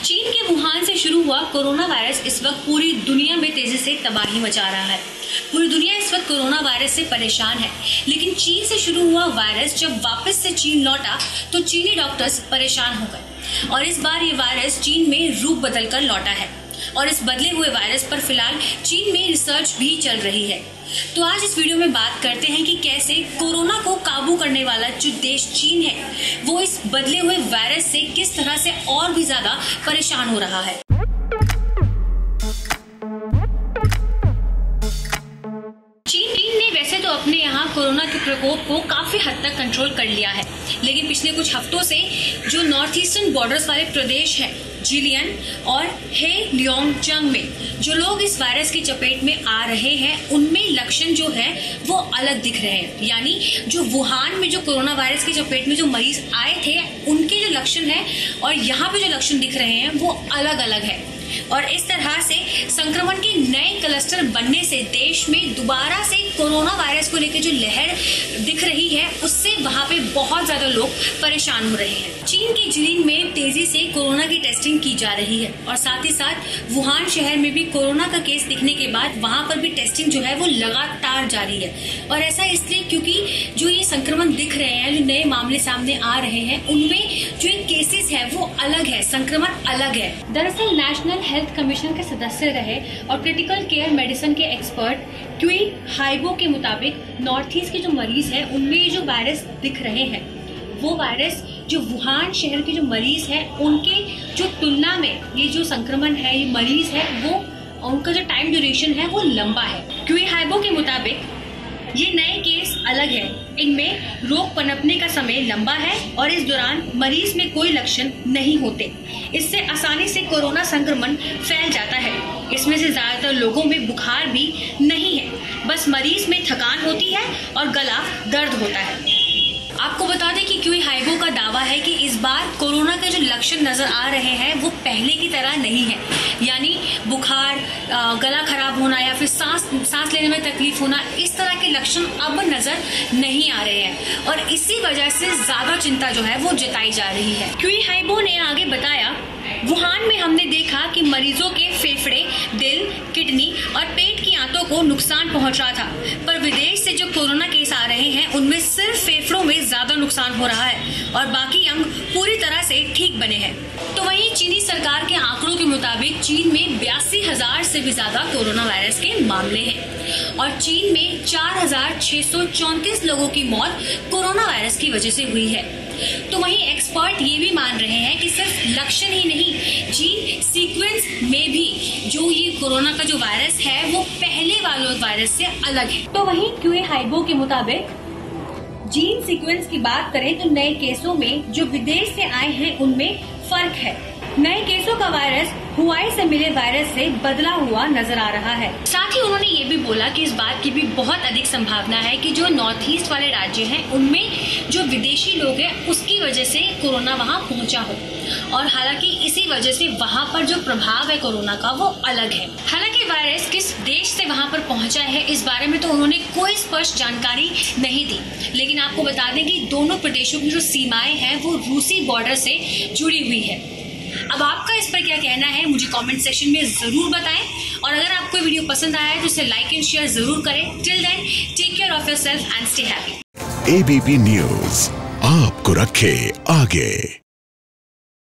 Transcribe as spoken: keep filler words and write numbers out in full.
चीन के वुहान से शुरू हुआ कोरोना वायरस इस वक्त पूरी दुनिया में तेजी से तबाही मचा रहा है। पूरी दुनिया इस वक्त कोरोना वायरस से परेशान है, लेकिन चीन से शुरू हुआ वायरस जब वापस से चीन लौटा तो चीनी डॉक्टर्स परेशान हो गए और इस बार ये वायरस चीन में रूप बदलकर लौटा है और इस बदले हुए वायरस पर फिलहाल चीन में रिसर्च भी चल रही है। तो आज इस वीडियो में बात करते हैं कि कैसे कोरोना को काबू करने वाला जो देश चीन है वो इस बदले हुए वायरस से किस तरह से और भी ज्यादा परेशान हो रहा है। चीन ने वैसे तो अपने यहाँ कोरोना के प्रकोप को काफी हद तक कंट्रोल कर लिया है, लेकिन पिछले कुछ हफ्तों से जो नॉर्थ ईस्टर्न बॉर्डर्स वाले प्रदेश हैं जिलियन और हेलियांगजांग में जो लोग इस वायरस की चपेट में आ रहे हैं उनमें लक्षण जो है वो अलग दिख रहे हैं। यानी जो वुहान में जो कोरोना वायरस की चपेट में जो मरीज आए थे उनके जो लक्षण है और यहाँ पे जो लक्षण दिख रहे हैं वो अलग अलग है और इस तरह से संक्रमण के नए क्लस्टर बनने से देश में दोबारा से कोरोना वायरस को लेकर जो लहर दिख रही है उससे वहां पे बहुत ज्यादा लोग परेशान हो रहे हैं। चीन के जिलिन में तेजी से कोरोना की टेस्टिंग की जा रही है और साथ ही साथ वुहान शहर में भी कोरोना का केस दिखने के बाद वहां पर भी टेस्टिंग जो है वो लगातार जारी है और ऐसा इसलिए क्योंकि जो ये संक्रमण दिख रहे हैं, जो नए मामले सामने आ रहे हैं उनमें जो केसेस है वो अलग है, संक्रमण अलग है। दरअसल नेशनल हेल्थ कमीशन के सदस्य रहे और क्रिटिकल केयर मेडिसिन के एक्सपर्ट क्वी हाइबो के मुताबिक नॉर्थ ईस्ट के जो मरीज हैं उनमें ये जो वायरस दिख रहे हैं वो वायरस जो वुहान शहर के जो मरीज हैं उनके जो तुलना में ये जो संक्रमण है, ये मरीज है वो उनका जो टाइम ड्यूरेशन है वो लंबा है। क्वी हाइबो के मुताबिक ये नए केस अलग है, इनमें रोग पनपने का समय लंबा है और इस दौरान मरीज में कोई लक्षण नहीं होते। इससे आसानी से कोरोना संक्रमण फैल जाता है। इसमें से ज्यादातर लोगों में बुखार भी नहीं है, बस मरीज में थकान होती है और गला दर्द होता है। आपको बता दें कि क्वी हाइबो का दावा है कि इस बार कोरोना के जो लक्षण नजर आ रहे हैं वो पहले की तरह नहीं है, यानी बुखार, गला खराब होना या फिर सांस सांस लेने में तकलीफ होना, इस तरह के लक्षण अब नजर नहीं आ रहे हैं और इसी वजह से ज्यादा चिंता जो है वो जताई जा रही है। क्वी हाइबो ने आगे बताया, वुहान में हमने देखा कि मरीजों के फेफड़े, दिल, किडनी और पेट की आंतों को नुकसान पहुंच रहा था, पर विदेश से जो कोरोना केस आ रहे हैं उनमें सिर्फ फेफड़ों में ज्यादा नुकसान हो रहा है और बाकी अंग पूरी तरह से ठीक बने हैं। तो वहीं चीनी सरकार के आंकड़ों के मुताबिक चीन में बयासी हजार से भी ज्यादा कोरोना वायरस के मामले हैं और चीन में चार हजार छह सौ चौंतीस लोगों की मौत कोरोना वायरस की वजह से हुई है। तो वहीं एक्सपर्ट ये भी मान रहे हैं कि सिर्फ लक्षण ही नहीं, जीन सीक्वेंस में भी जो ये कोरोना का जो वायरस है वो पहले वाले वायरस से अलग है। तो वहीं क्वी हाइबो के मुताबिक जीन सीक्वेंस की बात करें तो नए केसों में जो विदेश से आए हैं उनमें फर्क है। नए केसों का वायरस हुआई से मिले वायरस से बदला हुआ नजर आ रहा है। साथ ही उन्होंने ये भी बोला कि इस बात की भी बहुत अधिक संभावना है कि जो नॉर्थ ईस्ट वाले राज्य हैं उनमें जो विदेशी लोग हैं उसकी वजह से कोरोना वहां पहुंचा हो और हालांकि इसी वजह से वहां पर जो प्रभाव है कोरोना का वो अलग है। हालांकि वायरस किस देश से वहां पर पहुंचा है इस बारे में तो उन्होंने कोई स्पष्ट जानकारी नहीं दी, लेकिन आपको बता दें कि दोनों प्रदेशों की जो सीमाएं हैं वो रूसी बॉर्डर से जुड़ी हुई है। अब आपका इस पर क्या कहना है मुझे कमेंट सेक्शन में जरूर बताएं और अगर आपको वीडियो पसंद आया है तो इसे लाइक एंड शेयर जरूर करें। Till then take care of yourself and stay happy. ABP news आपको रखे आगे।